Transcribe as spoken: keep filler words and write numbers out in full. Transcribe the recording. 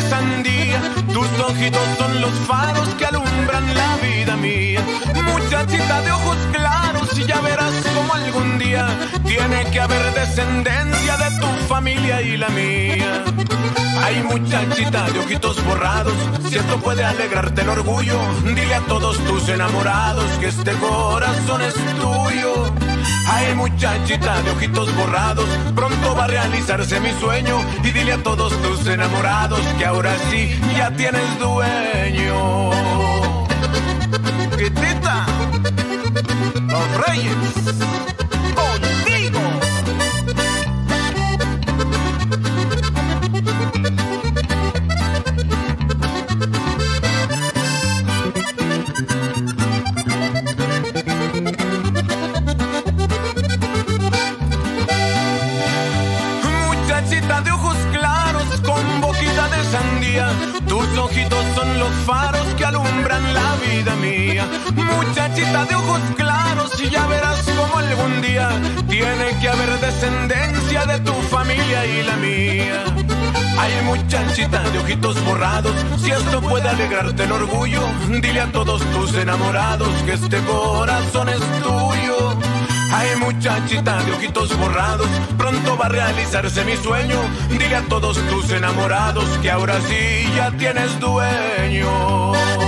sandía, tus ojitos son los faros que alumbran la vida mía. Muchachita de ojos claros, y ya verás como algún día tiene que haber descendencia de tu familia y la mía. Ay, muchachita de ojitos borrados, si esto puede alegrarte el orgullo, dile a todos tus enamorados que este corazón es tuyo. Ay, muchachita de ojitos borrados, pronto va a realizarse mi sueño, y dile a todos tus enamorados que ahora sí ya tienes dueño. Quitita, los Reyes, contigo. Muchachita de ojos claros con boquita de sandía, tus ojitos son los faros que alumbran la vida mía. Muchachita de ojos claros, y ya verás como algún día tiene que haber descendencia de tu familia y la mía. Ay, muchachita de ojitos borrados, si esto puede alegrarte el orgullo, dile a todos tus enamorados que este corazón es tuyo. Ay, muchachita de ojitos borrados, pronto va a realizarse mi sueño, dile a todos tus enamorados que ahora sí ya tienes dueño.